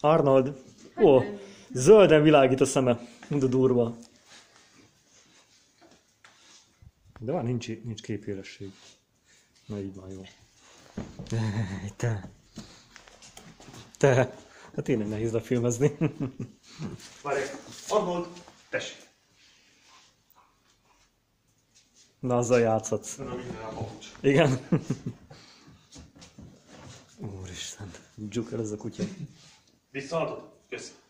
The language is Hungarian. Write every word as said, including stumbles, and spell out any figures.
Arnold. Ó, zölden világít a szeme. Mind a durva. De van, nincs, nincs képélesség. Na így van jó. Te. Te. Hát tényleg nehéz lefilmezni. Várj, Arnold, tessék. Na, azzal játszhatsz. Na, minden a papucs. Igen. Úristen, dzsuk el ez a kutya. Visszaadod? Köszönöm.